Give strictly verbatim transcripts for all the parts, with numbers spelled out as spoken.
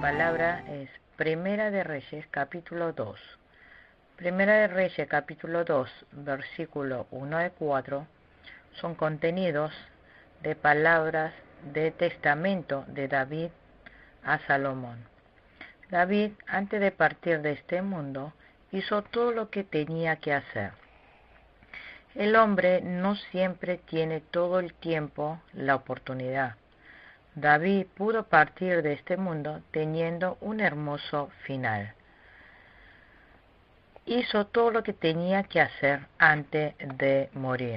palabra es Primera de Reyes, capítulo dos. Primera de Reyes, capítulo dos, versículo uno al cuatro, son contenidos de palabras de testamento de David a Salomón. David, antes de partir de este mundo, hizo todo lo que tenía que hacer. El hombre no siempre tiene todo el tiempo la oportunidad. David pudo partir de este mundo teniendo un hermoso final. Hizo todo lo que tenía que hacer antes de morir.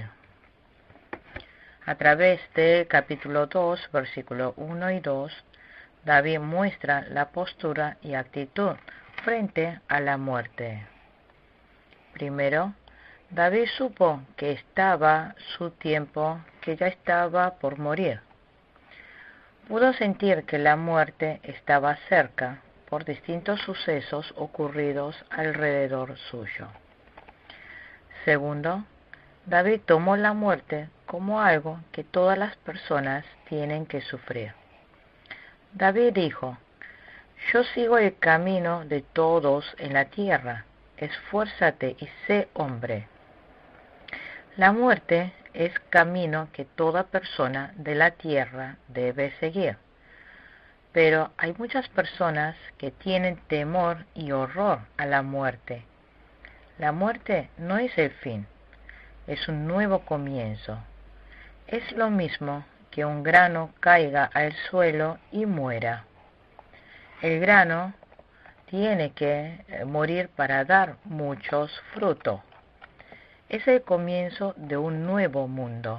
A través del capítulo dos, versículos uno y dos, David muestra la postura y actitud frente a la muerte. Primero, David supo que estaba su tiempo, que ya estaba por morir. Pudo sentir que la muerte estaba cerca por distintos sucesos ocurridos alrededor suyo. Segundo, David tomó la muerte como algo que todas las personas tienen que sufrir. David dijo: «Yo sigo el camino de todos en la tierra, esfuérzate y sé hombre». La muerte es camino que toda persona de la tierra debe seguir. Pero hay muchas personas que tienen temor y horror a la muerte. La muerte no es el fin, es un nuevo comienzo. Es lo mismo que un grano caiga al suelo y muera. El grano tiene que morir para dar muchos frutos. Es el comienzo de un nuevo mundo.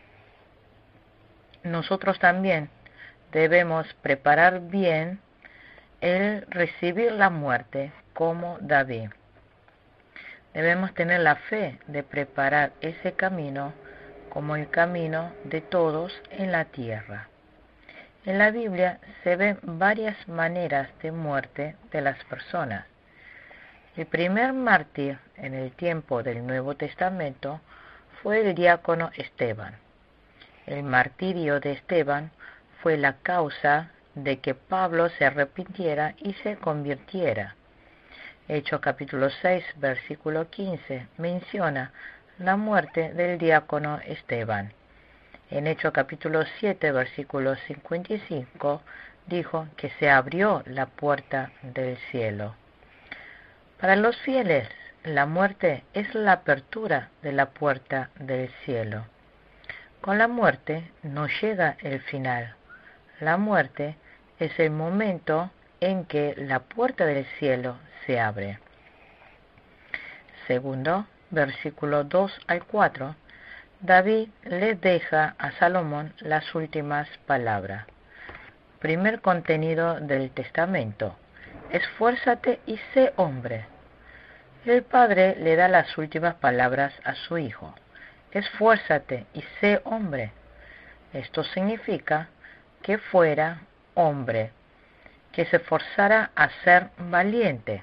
Nosotros también debemos preparar bien el recibir la muerte como David. Debemos tener la fe de preparar ese camino como el camino de todos en la tierra. En la Biblia se ven varias maneras de muerte de las personas. El primer mártir en el tiempo del Nuevo Testamento fue el diácono Esteban. El martirio de Esteban fue la causa de que Pablo se arrepintiera y se convirtiera. Hechos capítulo seis, versículo quince, menciona la muerte del diácono Esteban. En Hechos capítulo siete, versículo cincuenta y cinco, dijo que se abrió la puerta del cielo. Para los fieles, la muerte es la apertura de la puerta del cielo. Con la muerte no llega el final. La muerte es el momento en que la puerta del cielo se abre. Segundo, versículo dos al cuatro, David le deja a Salomón las últimas palabras. Primer contenido del testamento: esfuérzate y sé hombre. El padre le da las últimas palabras a su hijo: esfuérzate y sé hombre. Esto significa que fuera hombre, que se esforzara a ser valiente.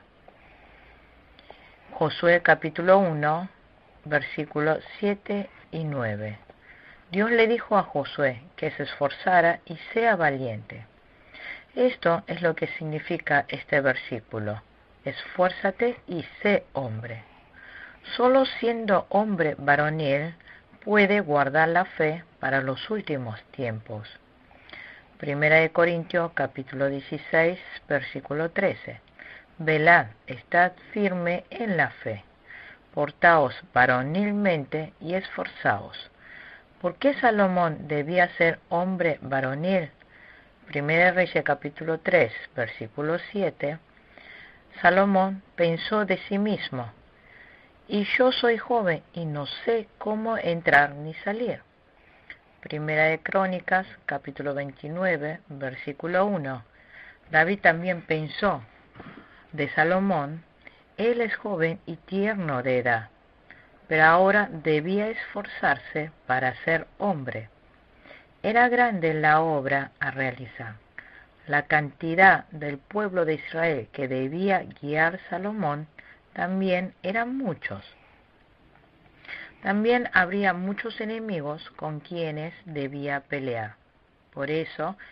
Josué capítulo uno, versículos siete y nueve. Dios le dijo a Josué que se esforzara y sea valiente. Esto es lo que significa este versículo: esfuérzate y sé hombre. Solo siendo hombre varonil puede guardar la fe para los últimos tiempos. Primera de Corintios capítulo dieciséis, versículo trece. Velad, estad firme en la fe. Portaos varonilmente y esforzaos. ¿Por qué Salomón debía ser hombre varonil? Primera de Reyes capítulo tres, versículo siete. Salomón pensó de sí mismo: y yo soy joven y no sé cómo entrar ni salir. Primera de Crónicas capítulo veintinueve, versículo uno. David también pensó de Salomón: él es joven y tierno de edad, pero ahora debía esforzarse para ser hombre. Era grande la obra a realizar. La cantidad del pueblo de Israel que debía guiar Salomón también eran muchos. También habría muchos enemigos con quienes debía pelear. Por eso,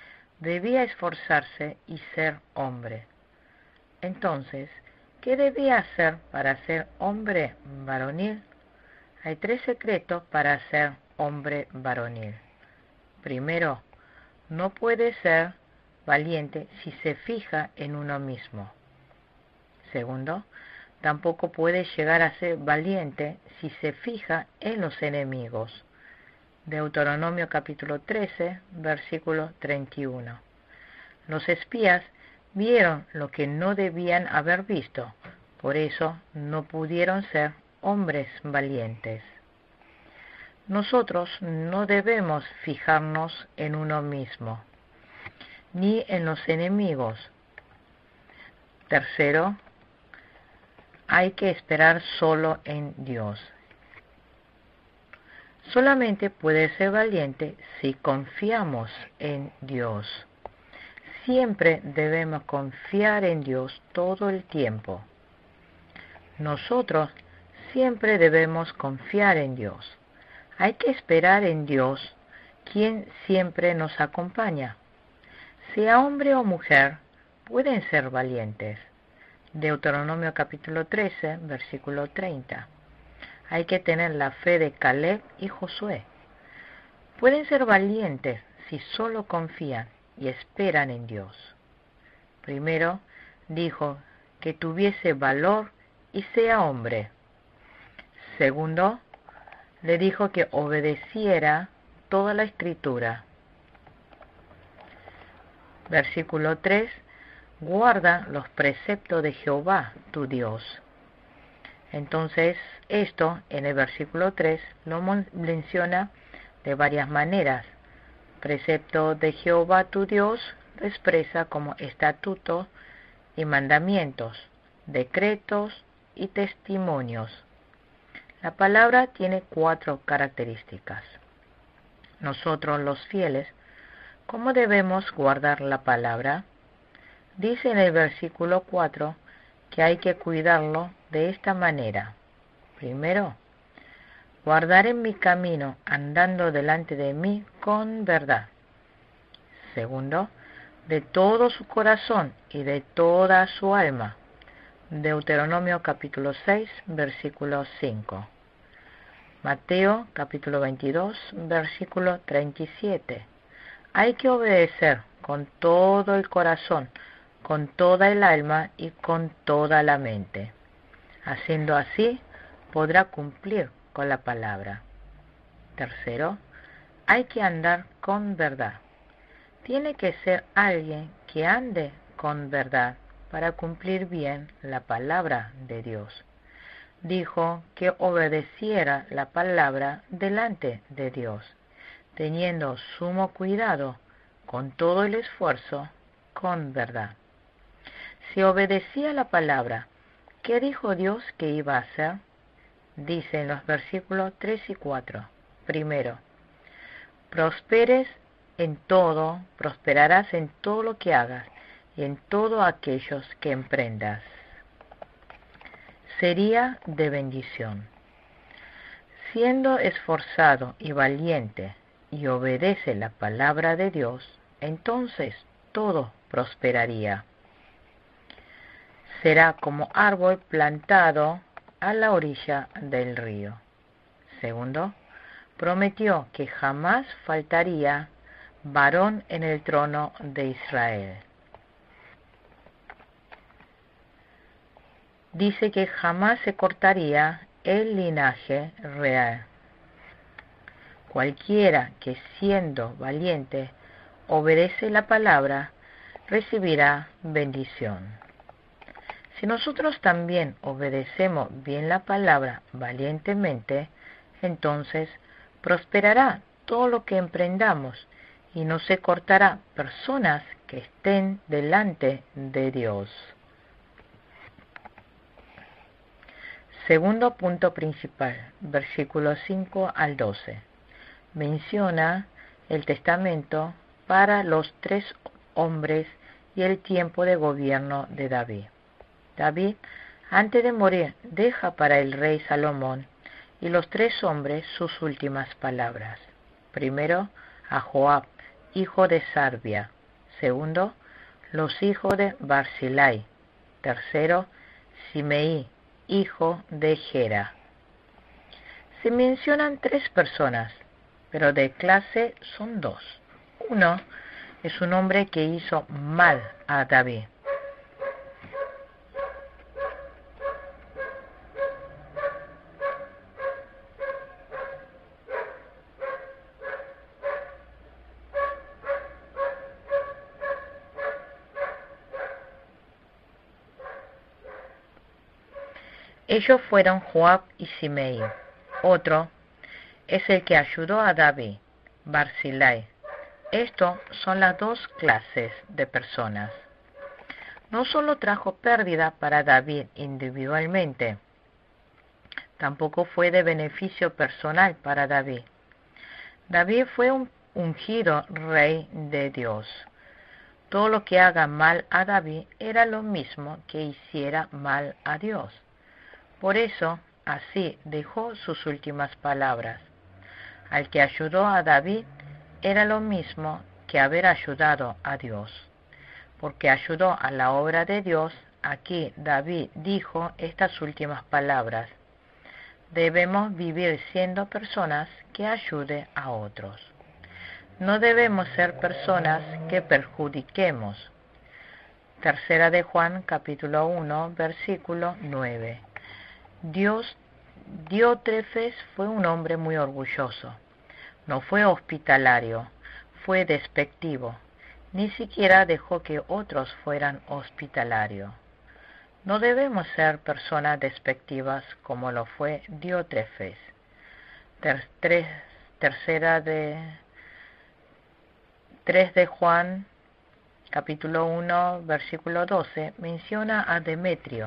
debía esforzarse y ser hombre. Entonces, ¿qué debía hacer para ser hombre varonil? Hay tres secretos para ser hombre varonil. Primero, no puede ser valiente si se fija en uno mismo. Segundo, tampoco puede llegar a ser valiente si se fija en los enemigos. Deuteronomio capítulo trece, versículo treinta y uno. Los espías vieron lo que no debían haber visto, por eso no pudieron ser hombres valientes. Nosotros no debemos fijarnos en uno mismo, ni en los enemigos. Tercero, hay que esperar solo en Dios. Solamente puede ser valiente si confiamos en Dios. Siempre debemos confiar en Dios todo el tiempo. Nosotros siempre debemos confiar en Dios. Hay que esperar en Dios, quien siempre nos acompaña. Sea hombre o mujer, pueden ser valientes. Deuteronomio capítulo trece, versículo treinta. Hay que tener la fe de Caleb y Josué. Pueden ser valientes si solo confían y esperan en Dios. Primero, dijo que tuviese valor y sea hombre. Segundo, le dijo que obedeciera toda la escritura. Versículo tres. Guarda los preceptos de Jehová, tu Dios. Entonces, esto en el versículo tres lo menciona de varias maneras. Precepto de Jehová, tu Dios, lo expresa como estatutos y mandamientos, decretos y testimonios. La palabra tiene cuatro características. Nosotros los fieles, ¿cómo debemos guardar la palabra? Dice en el versículo cuatro que hay que cuidarlo de esta manera. Primero, guardar en mi camino andando delante de mí con verdad. Segundo, de todo su corazón y de toda su alma. Deuteronomio capítulo seis, versículo cinco. Mateo capítulo veintidós, versículo treinta y siete. Hay que obedecer con todo el corazón, con toda el alma y con toda la mente. Haciendo así, podrá cumplir con la palabra. Tercero, hay que andar con verdad. Tiene que ser alguien que ande con verdad para cumplir bien la palabra de Dios. Dijo que obedeciera la palabra delante de Dios, teniendo sumo cuidado con todo el esfuerzo, con verdad. Si obedecía la palabra, ¿qué dijo Dios que iba a hacer? Dice en los versículos tres y cuatro. Primero, prosperes en todo, prosperarás en todo lo que hagas y en todo aquellos que emprendas. Sería de bendición. Siendo esforzado y valiente y obedece la palabra de Dios, entonces todo prosperaría. Será como árbol plantado a la orilla del río. Segundo, prometió que jamás faltaría varón en el trono de Israel. Dice que jamás se cortaría el linaje real. Cualquiera que siendo valiente obedece la palabra, recibirá bendición. Si nosotros también obedecemos bien la palabra valientemente, entonces prosperará todo lo que emprendamos y no se cortará personas que estén delante de Dios. Segundo punto principal, versículos cinco al doce. Menciona el testamento para los tres hombres y el tiempo de gobierno de David. David, antes de morir, deja para el rey Salomón y los tres hombres sus últimas palabras. Primero, a Joab, hijo de Sarvia. Segundo, los hijos de Barzillai. Tercero, Simeí, hijo de Gera. Se mencionan tres personas, pero de clase son dos. Uno es un hombre que hizo mal a David. Ellos fueron Joab y Simei. Otro es el que ayudó a David, Barzillai. Estos son las dos clases de personas. No solo trajo pérdida para David individualmente, tampoco fue de beneficio personal para David. David fue un ungido rey de Dios. Todo lo que haga mal a David era lo mismo que hiciera mal a Dios. Por eso, así dejó sus últimas palabras. Al que ayudó a David era lo mismo que haber ayudado a Dios. Porque ayudó a la obra de Dios, aquí David dijo estas últimas palabras. Debemos vivir siendo personas que ayuden a otros. No debemos ser personas que perjudiquemos. Tercera de Juan, capítulo uno, versículo nueve. Dios, Diótrefes fue un hombre muy orgulloso. No fue hospitalario, fue despectivo. Ni siquiera dejó que otros fueran hospitalarios. No debemos ser personas despectivas como lo fue Diótrefes. Ter, tres, tercera de tres de Juan, capítulo uno, versículo doce, menciona a Demetrio.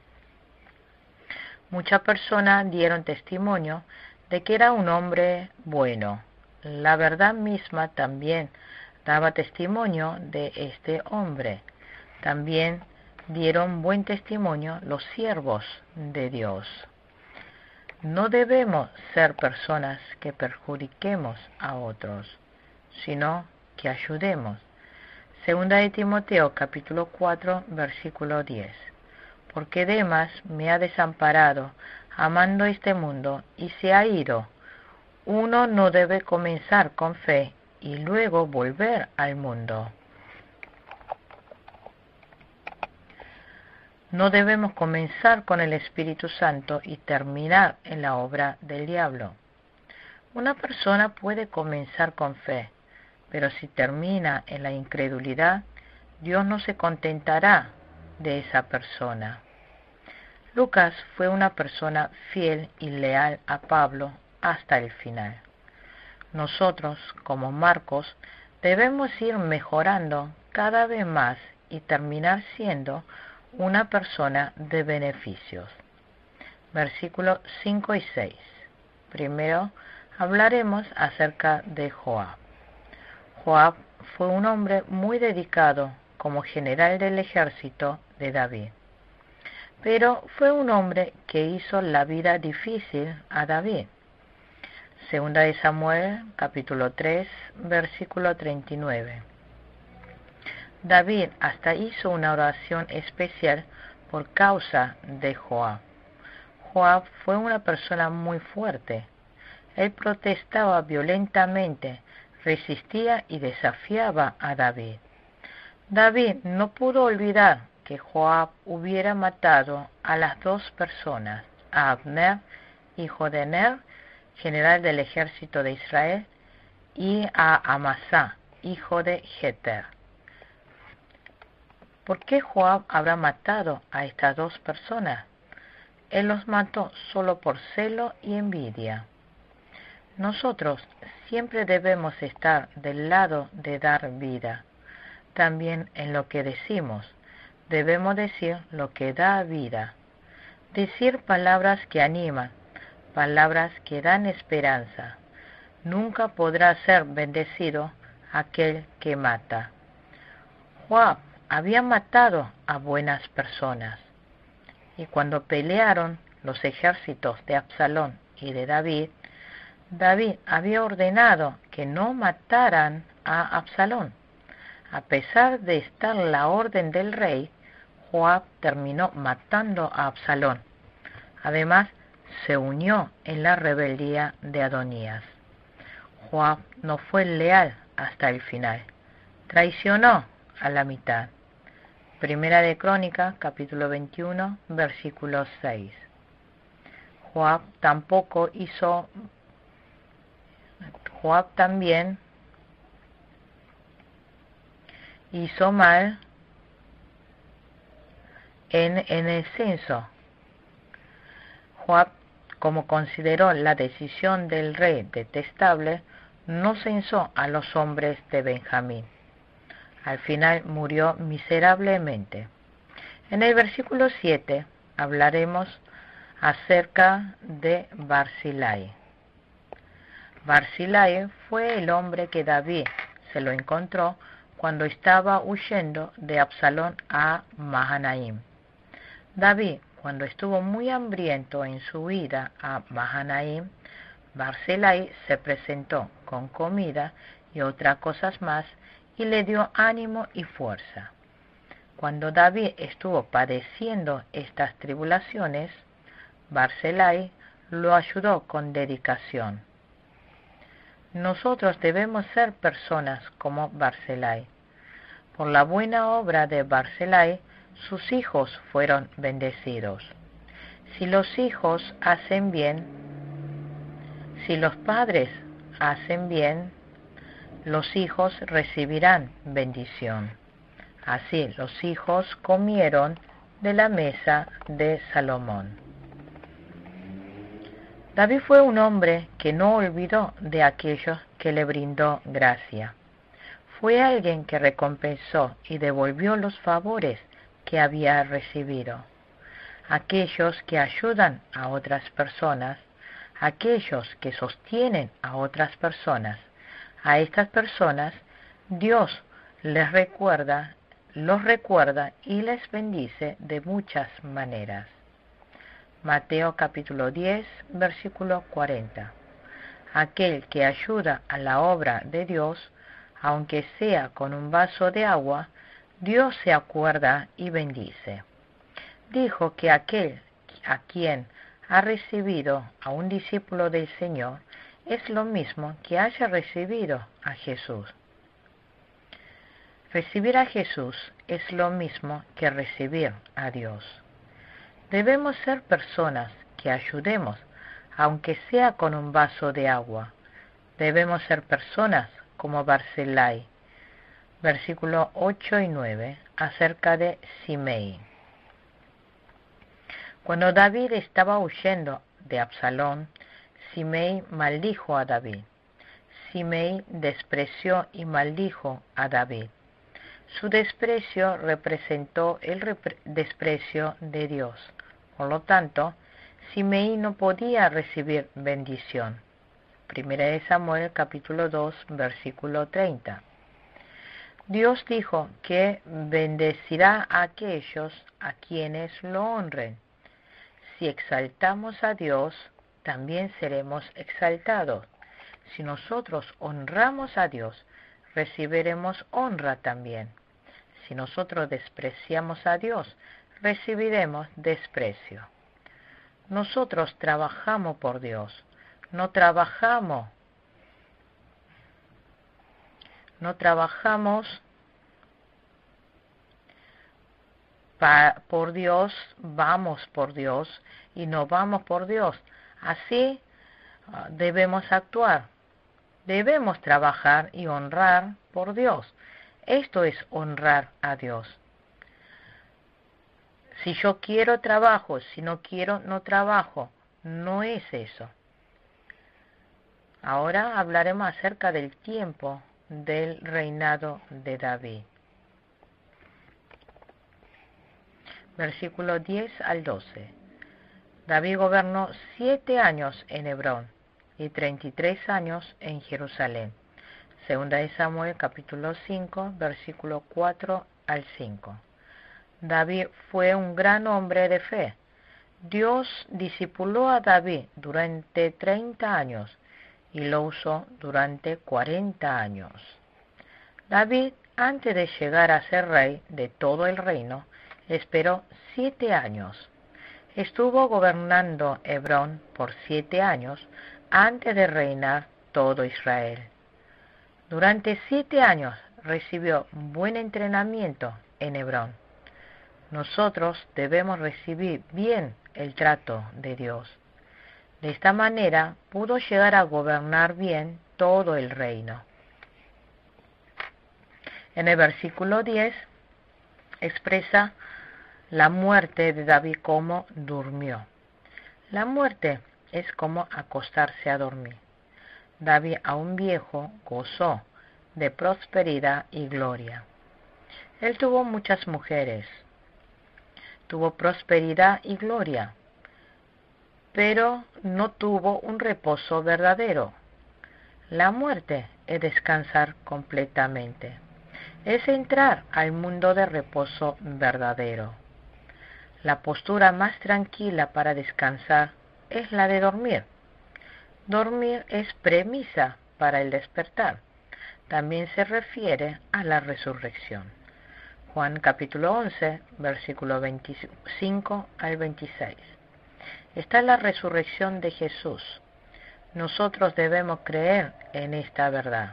Muchas personas dieron testimonio de que era un hombre bueno. La verdad misma también daba testimonio de este hombre. También dieron buen testimonio los siervos de Dios. No debemos ser personas que perjudiquemos a otros, sino que ayudemos. Segunda de Timoteo, capítulo cuatro, versículo diez. Porque Demas me ha desamparado, amando este mundo, y se ha ido. Uno no debe comenzar con fe y luego volver al mundo. No debemos comenzar con el Espíritu Santo y terminar en la obra del diablo. Una persona puede comenzar con fe, pero si termina en la incredulidad, Dios no se contentará de esa persona. Lucas fue una persona fiel y leal a Pablo hasta el final. Nosotros, como Marcos, debemos ir mejorando cada vez más y terminar siendo una persona de beneficios. Versículos cinco y seis. Primero hablaremos acerca de Joab. Joab fue un hombre muy dedicado como general del ejército de David. Pero fue un hombre que hizo la vida difícil a David. Segunda de Samuel, capítulo tres, versículo treinta y nueve. David hasta hizo una oración especial por causa de Joab. Joab fue una persona muy fuerte. Él protestaba violentamente, resistía y desafiaba a David. David no pudo olvidar que Joab hubiera matado a las dos personas, a Abner, hijo de Ner, general del ejército de Israel, y a Amasá, hijo de Jeter. ¿Por qué Joab habrá matado a estas dos personas? Él los mató solo por celo y envidia. Nosotros siempre debemos estar del lado de dar vida. También en lo que decimos, debemos decir lo que da vida. Decir palabras que animan, palabras que dan esperanza. Nunca podrá ser bendecido aquel que mata. Joab había matado a buenas personas. Y cuando pelearon los ejércitos de Absalón y de David, David había ordenado que no mataran a Absalón. A pesar de estar la orden del rey, Joab terminó matando a Absalón. Además, se unió en la rebeldía de Adonías. Joab no fue leal hasta el final. Traicionó a la mitad. Primera de Crónicas, capítulo veintiuno, versículo seis. Joab tampoco hizo, Joab también hizo mal en, en el censo. Joab, como consideró la decisión del rey detestable, no censó a los hombres de Benjamín. Al final murió miserablemente. En el versículo siete hablaremos acerca de Barzillai. Barzillai fue el hombre que David se lo encontró cuando estaba huyendo de Absalón a Mahanaim. David, cuando estuvo muy hambriento en su huida a Mahanaim, Barzillai se presentó con comida y otras cosas más y le dio ánimo y fuerza. Cuando David estuvo padeciendo estas tribulaciones, Barzillai lo ayudó con dedicación. Nosotros debemos ser personas como Barzillai. Por la buena obra de Barzillai, sus hijos fueron bendecidos. Si los hijos hacen bien, si los padres hacen bien, los hijos recibirán bendición. Así los hijos comieron de la mesa de Salomón. David fue un hombre que no olvidó de aquellos que le brindó gracia. Fue alguien que recompensó y devolvió los favores que había recibido. Aquellos que ayudan a otras personas, aquellos que sostienen a otras personas, a estas personas Dios les recuerda, los recuerda y les bendice de muchas maneras. Mateo capítulo diez, versículo cuarenta. Aquel que ayuda a la obra de Dios, aunque sea con un vaso de agua, Dios se acuerda y bendice. Dijo que aquel a quien ha recibido a un discípulo del Señor es lo mismo que haya recibido a Jesús. Recibir a Jesús es lo mismo que recibir a Dios. Debemos ser personas que ayudemos, aunque sea con un vaso de agua. Debemos ser personas como Barzillai. Versículos ocho y nueve, acerca de Simei. Cuando David estaba huyendo de Absalón, Simei maldijo a David. Simei despreció y maldijo a David. Su desprecio representó el repre- desprecio de Dios. Por lo tanto, Simei no podía recibir bendición. Primera de Samuel, capítulo dos, versículo treinta. Dios dijo que bendecirá a aquellos a quienes lo honren. Si exaltamos a Dios, también seremos exaltados. Si nosotros honramos a Dios, recibiremos honra también. Si nosotros despreciamos a Dios, recibiremos desprecio. Nosotros trabajamos por Dios, no trabajamos, no trabajamos pa, por Dios, vamos por Dios y no vamos por Dios. Así uh, debemos actuar, debemos trabajar y honrar por Dios. Esto es honrar a Dios. Si yo quiero trabajo, si no quiero no trabajo, no es eso. Ahora hablaremos acerca del tiempo del reinado de David. Versículo diez al doce. David gobernó siete años en Hebrón y treinta y tres años en Jerusalén. Segunda de Samuel, capítulo cinco, versículo cuatro al cinco. David fue un gran hombre de fe. Dios discipuló a David durante treinta años y lo usó durante cuarenta años. David antes de llegar a ser rey de todo el reino, esperó siete años. Estuvo gobernando Hebrón por siete años antes de reinar todo Israel. Durante siete años recibió buen entrenamiento en Hebrón. Nosotros debemos recibir bien el trato de Dios. De esta manera pudo llegar a gobernar bien todo el reino. En el versículo diez expresa la muerte de David como durmió. La muerte es como acostarse a dormir. David, aún viejo, gozó de prosperidad y gloria. Él tuvo muchas mujeres, tuvo prosperidad y gloria, pero no tuvo un reposo verdadero. La muerte es descansar completamente, es entrar al mundo de reposo verdadero. La postura más tranquila para descansar es la de dormir. Dormir es premisa para el despertar. También se refiere a la resurrección. Juan capítulo once, versículo veinticinco al veintiséis. Esta es la resurrección de Jesús. Nosotros debemos creer en esta verdad.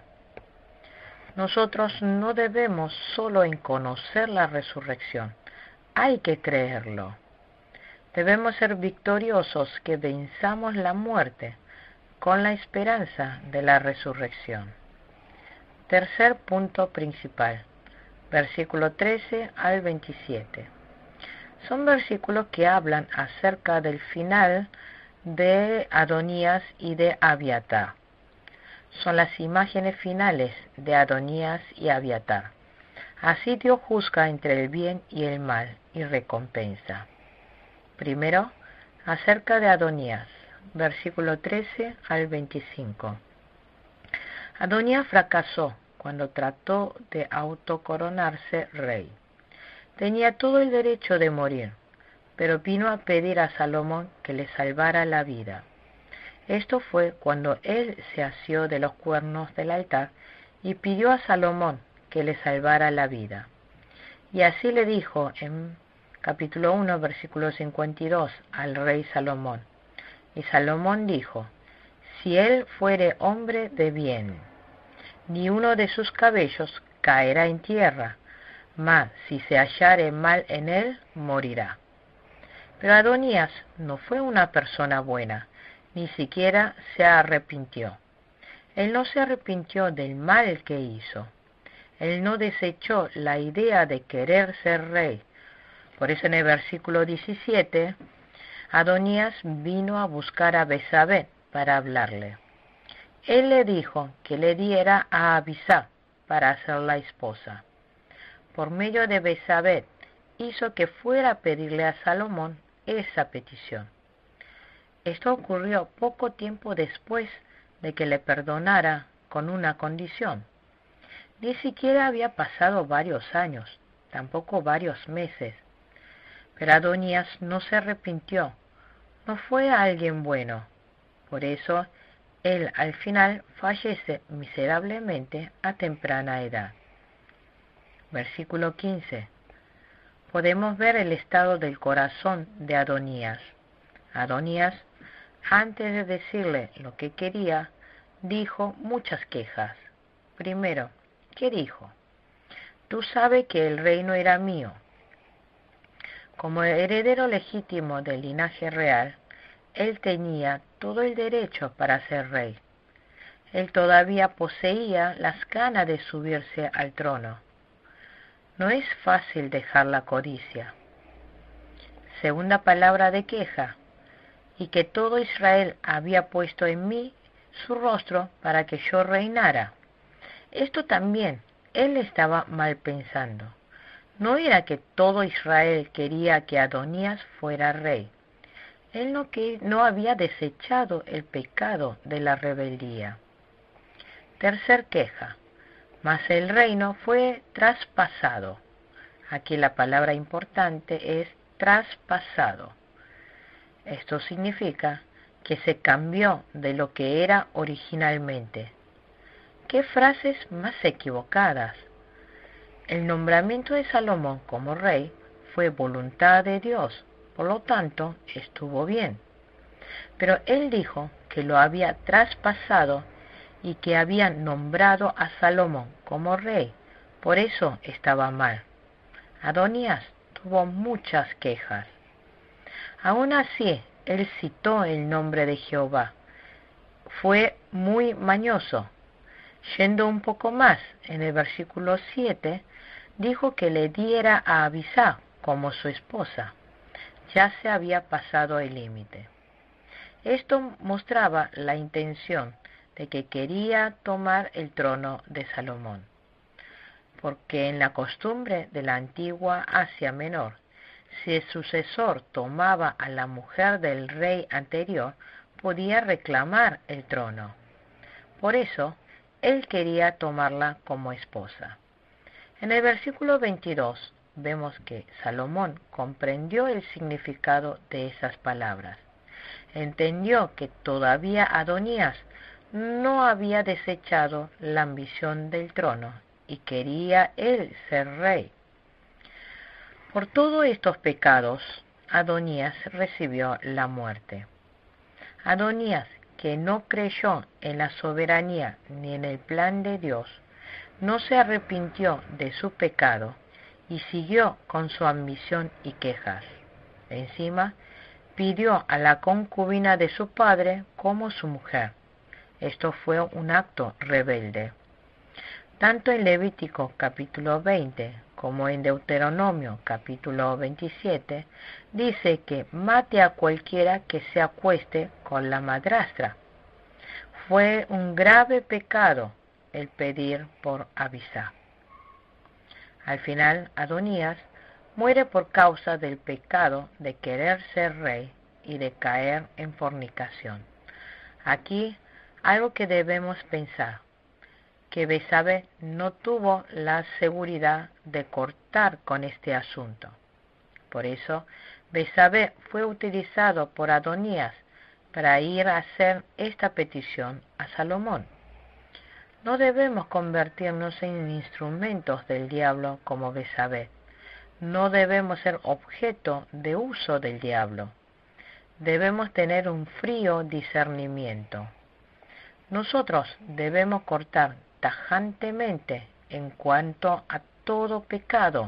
Nosotros no debemos solo en conocer la resurrección, hay que creerlo. Debemos ser victoriosos que venzamos la muerte con la esperanza de la resurrección. Tercer punto principal, versículo trece al veintisiete. Son versículos que hablan acerca del final de Adonías y de Abiatar. Son las imágenes finales de Adonías y Abiatar. Así Dios juzga entre el bien y el mal y recompensa. Primero, acerca de Adonías, versículo trece al veinticinco. Adonías fracasó cuando trató de autocoronarse rey. Tenía todo el derecho de morir, pero vino a pedir a Salomón que le salvara la vida. Esto fue cuando él se asió de los cuernos del altar y pidió a Salomón que le salvara la vida. Y así le dijo en capítulo uno, versículo cincuenta y dos, al rey Salomón. Y Salomón dijo: si él fuere hombre de bien, ni uno de sus cabellos caerá en tierra, mas si se hallare mal en él, morirá. Pero Adonías no fue una persona buena, ni siquiera se arrepintió. Él no se arrepintió del mal que hizo. Él no desechó la idea de querer ser rey. Por eso en el versículo diecisiete, Adonías vino a buscar a Betsabé para hablarle. Él le dijo que le diera a Abisá para hacer la esposa. Por medio de Betsabé hizo que fuera a pedirle a Salomón esa petición. Esto ocurrió poco tiempo después de que le perdonara con una condición. Ni siquiera había pasado varios años, tampoco varios meses. Pero Adonías no se arrepintió, no fue alguien bueno. Por eso, él al final fallece miserablemente a temprana edad. Versículo quince. Podemos ver el estado del corazón de Adonías. Adonías, antes de decirle lo que quería, dijo muchas quejas. Primero, ¿qué dijo? Tú sabes que el reino era mío. Como heredero legítimo del linaje real, él tenía todo el derecho para ser rey. Él todavía poseía las ganas de subirse al trono. No es fácil dejar la codicia. Segunda palabra de queja, y que todo Israel había puesto en mí su rostro para que yo reinara. Esto también él estaba mal pensando. No era que todo Israel quería que Adonías fuera rey. Él no, que, no había desechado el pecado de la rebeldía. Tercer queja. Mas el reino fue traspasado. Aquí la palabra importante es traspasado. Esto significa que se cambió de lo que era originalmente. ¿Qué frases más equivocadas? El nombramiento de Salomón como rey fue voluntad de Dios, por lo tanto estuvo bien. Pero él dijo que lo había traspasado y que habían nombrado a Salomón como rey, por eso estaba mal. Adonías tuvo muchas quejas. Aún así, él citó el nombre de Jehová. Fue muy mañoso. Yendo un poco más, en el versículo siete, dijo que le diera a Abisá como su esposa. Ya se había pasado el límite. Esto mostraba la intención de que quería tomar el trono de Salomón, porque en la costumbre de la antigua Asia Menor, si el sucesor tomaba a la mujer del rey anterior, podía reclamar el trono. Por eso, él quería tomarla como esposa. En el versículo veintidós vemos que Salomón comprendió el significado de esas palabras. Entendió que todavía Adonías no había desechado la ambición del trono y quería él ser rey. Por todos estos pecados, Adonías recibió la muerte. Adonías, que no creyó en la soberanía ni en el plan de Dios, no se arrepintió de su pecado y siguió con su ambición y quejas. Encima, pidió a la concubina de su padre como su mujer. Esto fue un acto rebelde. Tanto en Levítico capítulo veinte como en Deuteronomio capítulo veintisiete dice que mate a cualquiera que se acueste con la madrastra. Fue un grave pecado el pedir por Abisá. Al final, Adonías muere por causa del pecado de querer ser rey y de caer en fornicación. Aquí, algo que debemos pensar, que Betsabé no tuvo la seguridad de cortar con este asunto. Por eso, Betsabé fue utilizado por Adonías para ir a hacer esta petición a Salomón. No debemos convertirnos en instrumentos del diablo como Betsabé. No debemos ser objeto de uso del diablo. Debemos tener un frío discernimiento. Nosotros debemos cortar tajantemente en cuanto a todo pecado,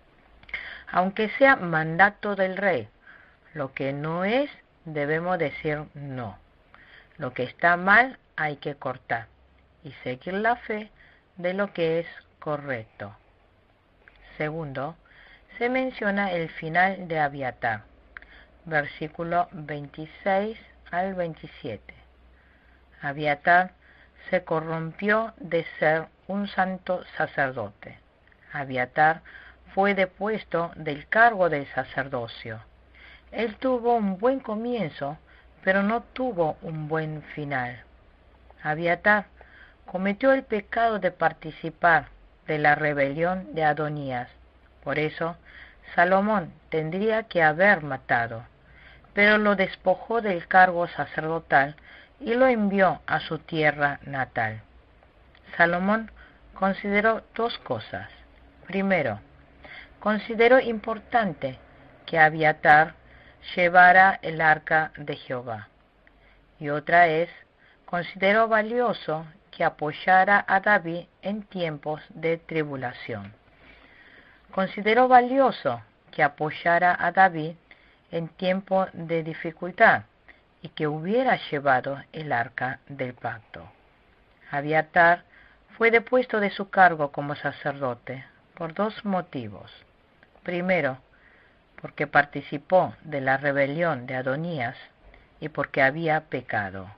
aunque sea mandato del rey. Lo que no es, debemos decir no. Lo que está mal hay que cortar y seguir la fe de lo que es correcto. Segundo, se menciona el final de Abiatar, versículo veintiséis al veintisiete. Abiatar se corrompió de ser un santo sacerdote. Abiatar fue depuesto del cargo del sacerdocio. Él tuvo un buen comienzo, pero no tuvo un buen final. Abiatar cometió el pecado de participar de la rebelión de Adonías. Por eso, Salomón tendría que haber matado, pero lo despojó del cargo sacerdotal y lo envió a su tierra natal. Salomón consideró dos cosas. Primero, consideró importante que Abiatar llevara el arca de Jehová. Y otra es, consideró valioso que apoyara a David en tiempos de tribulación. Consideró valioso que apoyara a David en tiempo de dificultad y que hubiera llevado el arca del pacto. Abiatar fue depuesto de su cargo como sacerdote por dos motivos. Primero, porque participó de la rebelión de Adonías y porque había pecado.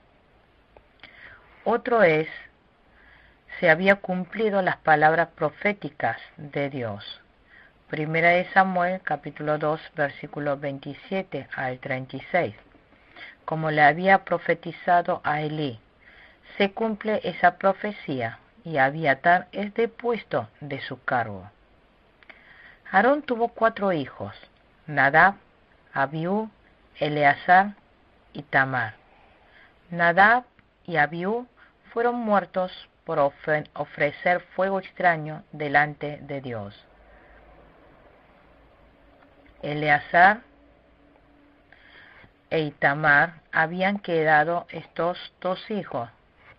Otro es, se había cumplido las palabras proféticas de Dios. Primera de Samuel, capítulo dos, versículos veintisiete al treinta y seis. Como le había profetizado a Elí, se cumple esa profecía y Abiatar es depuesto de su cargo. Aarón tuvo cuatro hijos, Nadab, Abiú, Eleazar y Tamar. Nadab y Abiú fueron muertos por ofrecer fuego extraño delante de Dios. Eleazar e Itamar habían quedado estos dos hijos.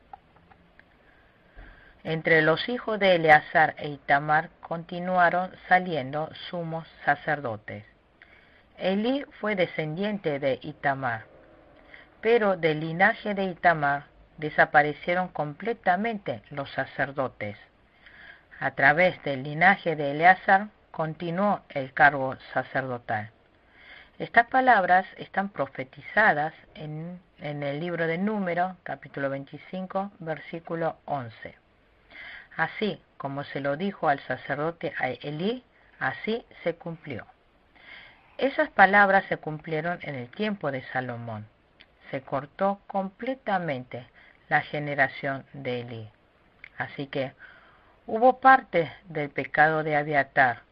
Entre los hijos de Eleazar e Itamar continuaron saliendo sumos sacerdotes. Elí fue descendiente de Itamar, pero del linaje de Itamar desaparecieron completamente los sacerdotes. A través del linaje de Eleazar continuó el cargo sacerdotal. Estas palabras están profetizadas en, en el libro de Números, capítulo veinticinco, versículo once. Así como se lo dijo al sacerdote a Elí, así se cumplió. Esas palabras se cumplieron en el tiempo de Salomón. Se cortó completamente la generación de Elí. Así que hubo parte del pecado de Abiatar,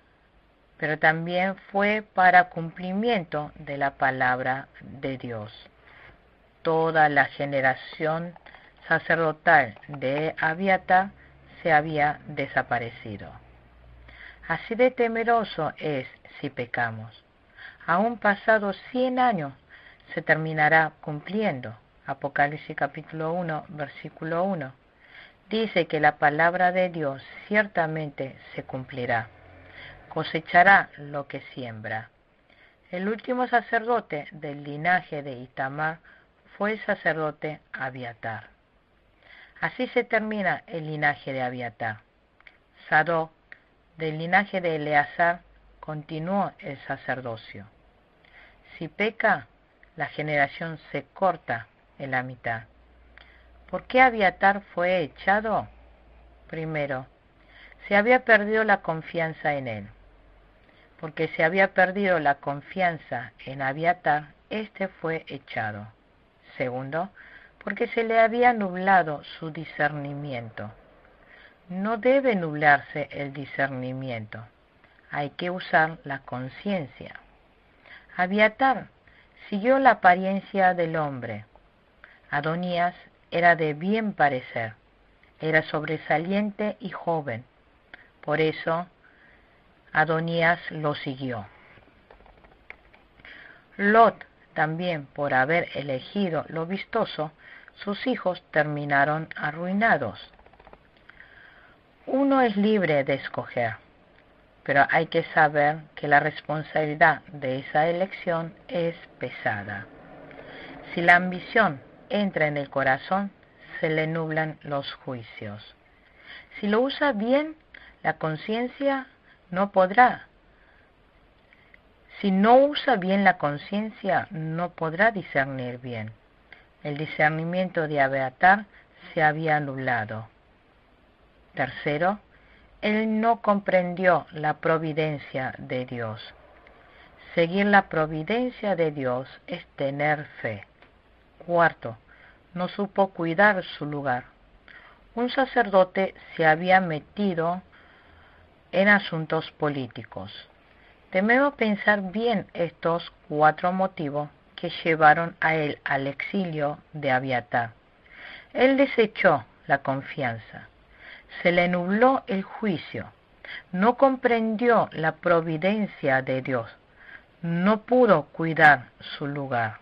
pero también fue para cumplimiento de la palabra de Dios. Toda la generación sacerdotal de Abiatar se había desaparecido. Así de temeroso es si pecamos. Aún pasados cien años se terminará cumpliendo. Apocalipsis capítulo uno, versículo uno. Dice que la palabra de Dios ciertamente se cumplirá. Cosechará lo que siembra. El último sacerdote del linaje de Itamar fue el sacerdote Abiatar. Así se termina el linaje de Abiatar. Sadoc, del linaje de Eleazar, continuó el sacerdocio. Si peca, la generación se corta en la mitad. ¿Por qué Abiatar fue echado? Primero, se había perdido la confianza en él. Porque se había perdido la confianza en Abiatar, éste fue echado. Segundo, porque se le había nublado su discernimiento. No debe nublarse el discernimiento. Hay que usar la conciencia. Abiatar siguió la apariencia del hombre. Adonías era de bien parecer, era sobresaliente y joven. Por eso Adonías lo siguió. Lot, también por haber elegido lo vistoso, sus hijos terminaron arruinados. Uno es libre de escoger, pero hay que saber que la responsabilidad de esa elección es pesada. Si la ambición entra en el corazón, se le nublan los juicios. Si lo usa bien, la conciencia no podrá. Si no usa bien la conciencia, no podrá discernir bien. El discernimiento de Abiatar se había anulado. Tercero, él no comprendió la providencia de Dios. Seguir la providencia de Dios es tener fe. Cuarto, no supo cuidar su lugar. Un sacerdote se había metido en asuntos políticos. Debemos pensar bien estos cuatro motivos que llevaron a él al exilio de Abiatar. Él desechó la confianza. Se le nubló el juicio. No comprendió la providencia de Dios. No pudo cuidar su lugar.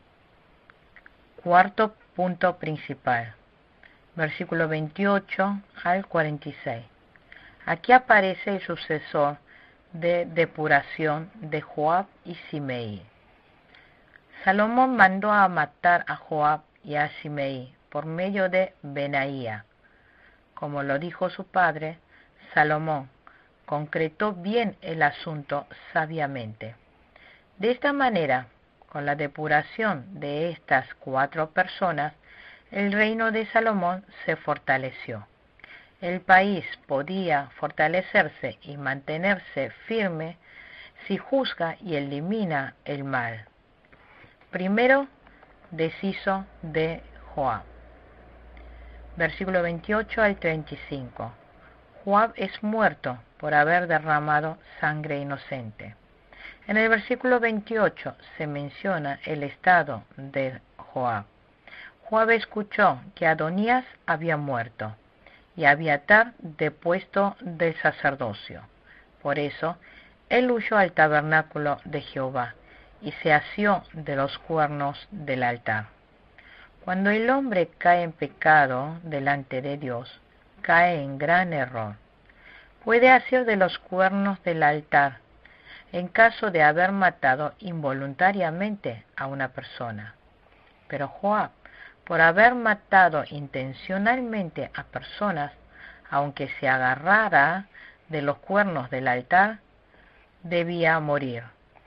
Cuarto punto principal. Versículo veintiocho al cuarenta y seis. Aquí aparece el sucesor de depuración de Joab y Simei. Salomón mandó a matar a Joab y a Simei por medio de Benaía. Como lo dijo su padre, Salomón concretó bien el asunto sabiamente. De esta manera, con la depuración de estas cuatro personas, el reino de Salomón se fortaleció. El país podía fortalecerse y mantenerse firme si juzga y elimina el mal. Primero, deshizo de Joab. Versículo veintiocho al treinta y cinco. Joab es muerto por haber derramado sangre inocente. En el versículo veintiocho se menciona el estado de Joab. Joab escuchó que Adonías había muerto. y Abiatar depuesto del sacerdocio. Por eso, él huyó al tabernáculo de Jehová y se asió de los cuernos del altar. Cuando el hombre cae en pecado delante de Dios, cae en gran error. Puede hacer de los cuernos del altar en caso de haber matado involuntariamente a una persona. Pero Joab, por haber matado intencionalmente a personas, aunque se agarrara de los cuernos del altar, debía morir.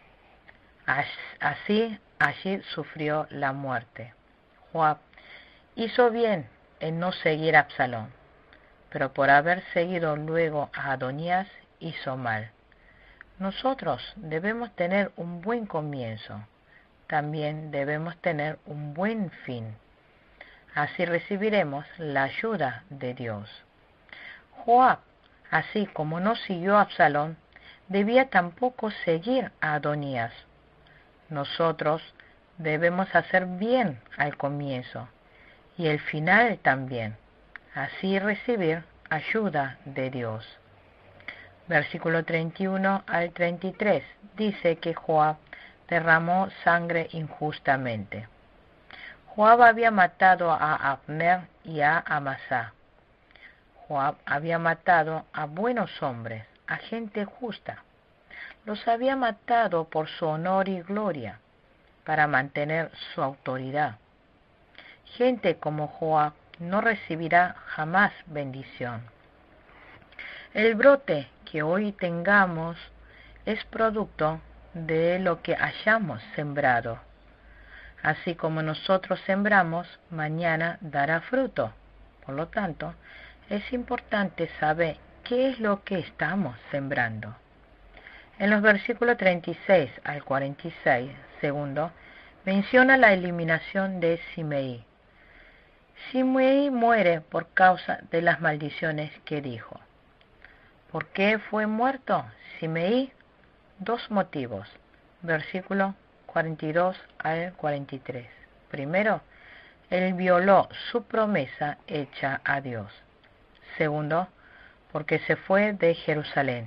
Así, allí sufrió la muerte. Joab hizo bien en no seguir a Absalón, pero por haber seguido luego a Adonías hizo mal. Nosotros debemos tener un buen comienzo, también debemos tener un buen fin. Así recibiremos la ayuda de Dios. Joab, así como no siguió a Absalón, debía tampoco seguir a Adonías. Nosotros debemos hacer bien al comienzo y el final también, así recibir ayuda de Dios. Versículo treinta y uno al treinta y tres dice que Joab derramó sangre injustamente. Joab había matado a Abner y a Amasá. Joab había matado a buenos hombres, a gente justa. Los había matado por su honor y gloria, para mantener su autoridad. Gente como Joab no recibirá jamás bendición. El brote que hoy tengamos es producto de lo que hayamos sembrado. Así como nosotros sembramos, mañana dará fruto. Por lo tanto, es importante saber qué es lo que estamos sembrando. En los versículos treinta y seis al cuarenta y seis, segundo, menciona la eliminación de Simei. Simei muere por causa de las maldiciones que dijo. ¿Por qué fue muerto Simei? Dos motivos. Versículo cuarenta y dos al cuarenta y tres. Primero, él violó su promesa hecha a Dios. Segundo, porque se fue de Jerusalén.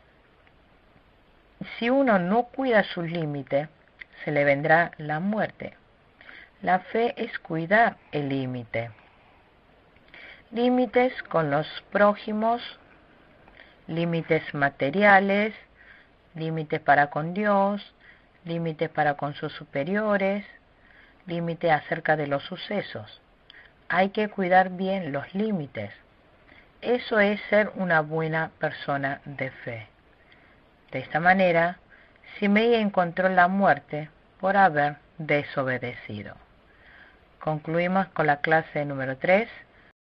Si uno no cuida sus límites, se le vendrá la muerte. La fe es cuidar el límite. Límites con los prójimos, límites materiales, límites para con Dios, límites para con sus superiores, límites acerca de los sucesos. Hay que cuidar bien los límites. Eso es ser una buena persona de fe. De esta manera, Simei encontró la muerte por haber desobedecido. Concluimos con la clase número tres.